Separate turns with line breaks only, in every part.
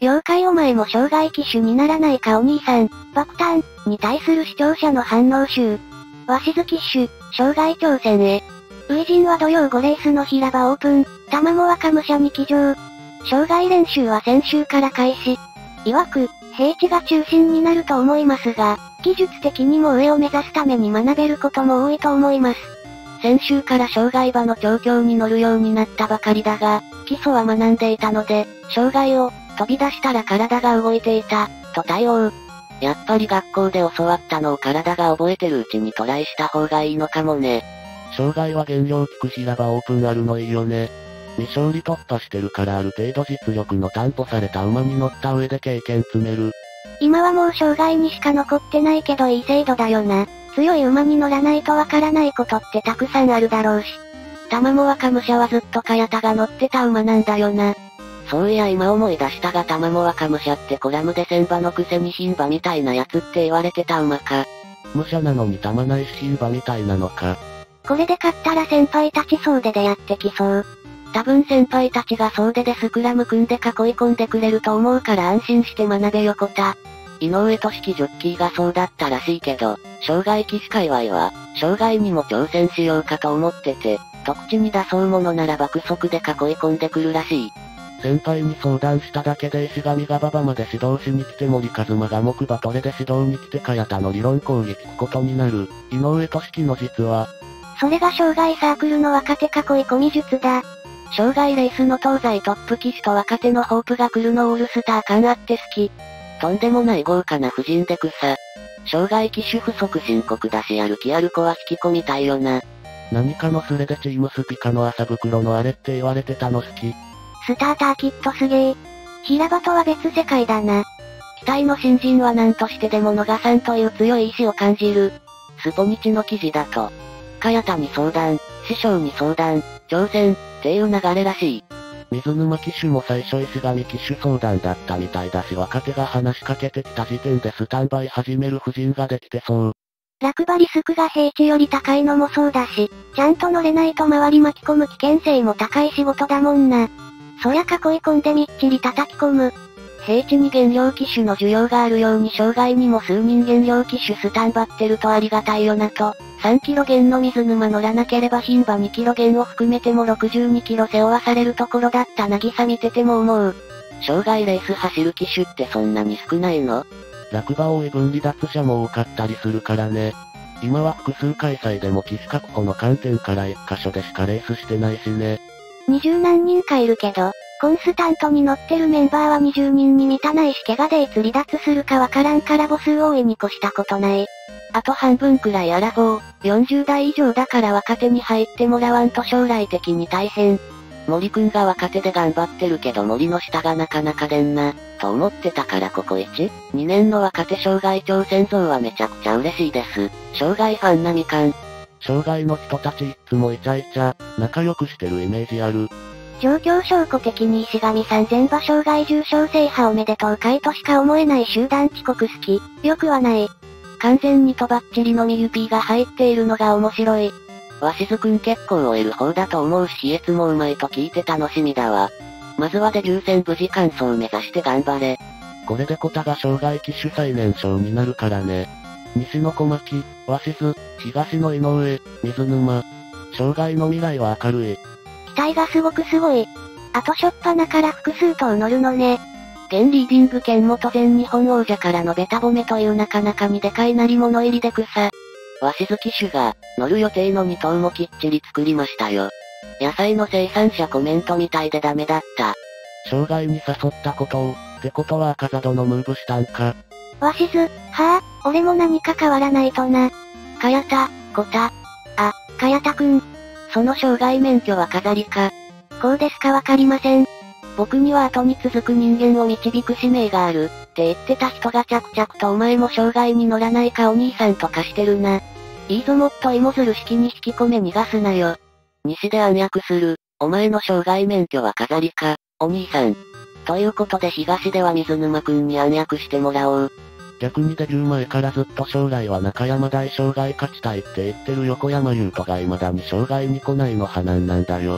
了解お前も障害騎手にならないかお兄さん、爆誕、に対する視聴者の反応集。鷲津騎手、障害挑戦へ。初陣は土曜5レースの平場オープン、玉も若武者に騎乗。障害練習は先週から開始。曰く、平地が中心になると思いますが、技術的にも上を目指すために学べることも多いと思います。先週から障害馬の調教に乗るようになったばかりだが、基礎は学んでいたので、障害を飛び出したら体が動いていた、と対応。やっぱり学校で教わったのを体が覚えてるうちにトライした方がいいのかもね。
障害は減量効く平場オープンあるのいいよね。未勝利突破してるからある程度実力の担保された馬に乗った上で経験積める。
今はもう障害にしか残ってないけどいい制度だよな。強い馬に乗らないとわからないことってたくさんあるだろうし。玉も若武者はずっと茅田が乗ってた馬なんだよな。そういや今思い出したが玉も若武者ってコラムで戦馬のくせに牝馬みたいなやつって言われてた馬か。
武者なのに玉ないし牝馬みたいなのか。
これで勝ったら先輩たち総出でやってきそう。多分先輩たちが総出でスクラム組んで囲い込んでくれると思うから安心して学べ横田。井上俊樹ジョッキーがそうだったらしいけど、障害騎士界隈は、障害にも挑戦しようかと思ってて、特地に出そうものなら爆速で囲い込んでくるらしい。
先輩に相談しただけで石上が馬場まで指導しに来て森一馬が木馬トレで指導に来て茅田の理論講義聞くことになる。井上俊樹の実は、
それが障害サークルの若手囲い込み術だ。障害レースの東西トップ騎手と若手のホープが来るのオールスター感あって好き。とんでもない豪華な布陣で草。障害騎手不足深刻だしやる気ある子は引き込みたいよな。
何かのスレでチームスピカの麻袋のあれって言われてたの好き。
スターターキットすげえ。平場とは別世界だな。期待の新人は何としてでも逃さんという強い意志を感じる。スポニチの記事だと。茅田に相談、師匠に相談、挑戦、っていう流れらしい。
水沼騎手も最初石上騎手相談だったみたいだし若手が話しかけてきた時点でスタンバイ始める布陣ができてそう。
落馬リスクが平地より高いのもそうだし、ちゃんと乗れないと周り巻き込む危険性も高い仕事だもんな。そりゃ囲い込んでみっちり叩き込む。平地に減量騎手の需要があるように障害にも数人減量騎手スタンバってるとありがたいよなと。3キロ減の水沼乗らなければ牝馬2キロ減を含めても62キロ背負わされるところだった渚見てても思う。障害レース走る騎手ってそんなに少ないの？
落馬多い分離脱者も多かったりするからね。今は複数開催でも騎手確保の観点から1箇所でしかレースしてないしね。
20何人かいるけど、コンスタントに乗ってるメンバーは20人に満たないし怪我でいつ離脱するかわからんから母数多いに越したことない。あと半分くらいアラフォー、40代以上だから若手に入ってもらわんと将来的に大変。森くんが若手で頑張ってるけど森の下がなかなか出んな、と思ってたからここ1、2年の若手障害挑戦像はめちゃくちゃ嬉しいです。障害ファンなみかん。
障害の人たちいつもイチャイチャ、仲良くしてるイメージある。
状況証拠的に石上さん全馬障害重賞制覇おめでとう会としか思えない集団遅刻好き、よくはない。完全にとばっちりのミユピーが入っているのが面白い。鷲津くん結構終える方だと思うし飛越もうまいと聞いて楽しみだわ。まずはデビュー戦無事完走目指して頑張れ。
これでコタが障害騎手最年少になるからね。西の小牧、鷲津、東の井上、水沼。障害の未来は明るい。
期待がすごい。あとしょっぱなから複数頭乗るのね。現リーディング権元全日本王者からのベタ褒めというなかなかにでかいなり物入りで草。鷲津騎手が、乗る予定の2頭もきっちり作りましたよ。野菜の生産者コメントみたいでダメだった。
障害に誘ったことを、ってことは赤座のムーブしたんか。
鷲津、はぁ、俺も何か変わらないとな。茅田、コタ。あ、茅田くん。その障害免許は飾りか。こうですかわかりません。僕には後に続く人間を導く使命がある、って言ってた人が着々とお前も障害に乗らないかお兄さんとかしてるな。いいぞもっと芋づる式に引き込め逃がすなよ。西で暗躍する、お前の障害免許は飾りか、お兄さん。ということで東では水沼くんに暗躍してもらおう。
逆にデビュー前からずっと将来は中山大障害勝ちたいって言ってる横山優斗が未だに障害に来ないの派なんだよ。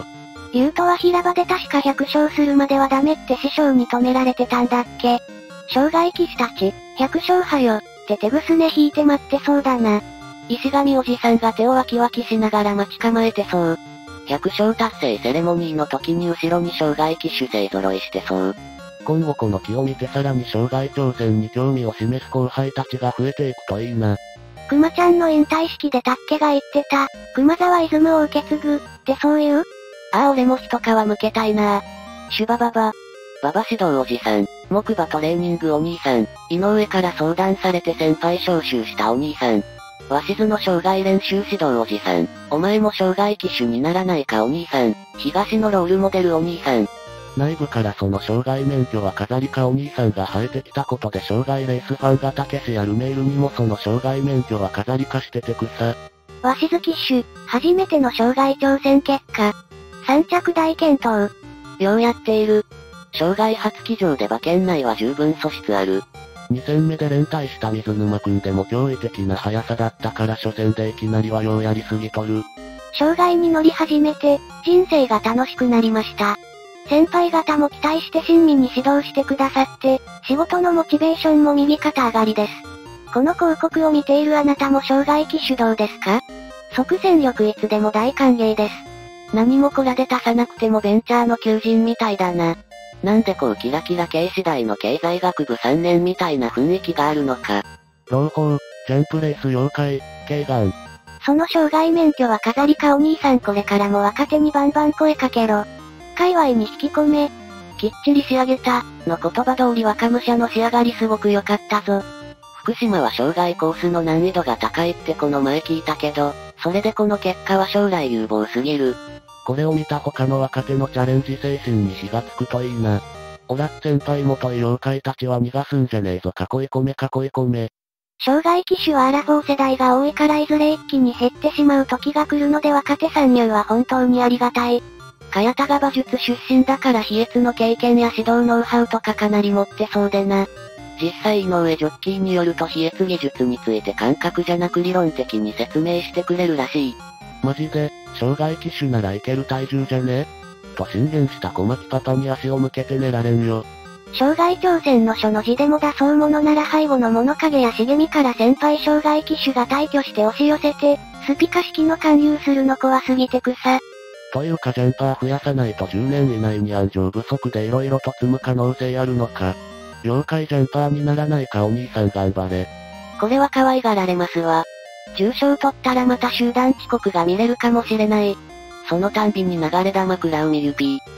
優斗は平場で確か100勝するまではダメって師匠に止められてたんだっけ。生涯騎士たち、100勝はよ、って手ぐすね引いて待ってそうだな。
石神おじさんが手をワキワキしながら待ち構えてそう。100勝達成セレモニーの時に後ろに生涯騎手勢揃いしてそう。今後この木を見てさらに生涯挑戦に興味を示す後輩たちが増えていくといいな。
熊ちゃんの引退式でタッケが言ってた、熊沢イズムを受け継ぐ、ってそういう？
ああ俺も一皮向けたいな。シュバババ。ババ指導おじさん、木馬トレーニングお兄さん、井上から相談されて先輩招集したお兄さん。鷲津の生涯練習指導おじさん、お前も生涯騎手にならないかお兄さん、東のロールモデルお兄さん。内部からその生涯免許は飾りかお兄さんが生えてきたことで生涯レースファンがたけしやるメールにもその生涯免許は飾りかしててくさ。
鷲津騎手、初めての生涯挑戦結果。3着大健闘。
ようやっている。生涯初騎乗で馬券内は十分素質ある。2戦目で連帯した水沼くんでも驚異的な速さだったから初戦でいきなりはようやりすぎとる。
生涯に乗り始めて、人生が楽しくなりました。先輩方も期待して親身に指導してくださって、仕事のモチベーションも右肩上がりです。この広告を見ているあなたも生涯騎手どうですか？即戦力いつでも大歓迎です。
何もこらで足さなくてもベンチャーの求人みたいだな。なんでこうキラキラ系次第の経済学部3年みたいな雰囲気があるのか。朗報、ジャンプレース妖怪、ケイガン。
その生涯免許は飾りかお兄さんこれからも若手にバンバン声かけろ。界隈に引き込め。
きっちり仕上げた、の言葉通り若武者の仕上がりすごく良かったぞ。福島は生涯コースの難易度が高いってこの前聞いたけど、それでこの結果は将来有望すぎる。これを見た他の若手のチャレンジ精神に火がつくといいな。オラッ先輩もとい妖怪たちは逃がすんじゃねえぞ囲い込め囲い込め。
生涯騎手はアラフォー世代が多いからいずれ一気に減ってしまう時が来るので若手参入は本当にありがたい。
茅田が馬術出身だから飛越の経験や指導ノウハウとかかなり持ってそうでな。実際井上ジョッキーによると飛越技術について感覚じゃなく理論的に説明してくれるらしい。マジで、生涯騎手ならいける体重じゃね？と進言した小牧パパに足を向けて寝られんよ。
生涯挑戦の書の字でも出そうものなら背後の物陰や茂みから先輩生涯騎手が退去して押し寄せて、スピカ式の勧誘するの怖すぎて草。
というかジャンパー増やさないと10年以内に安城不足で色々と積む可能性あるのか。妖怪ジャンパーにならないかお兄さん頑張れ。これは可愛がられますわ。重賞取ったらまた集団遅刻が見れるかもしれない。そのたんびに流れ弾食らうミユピー。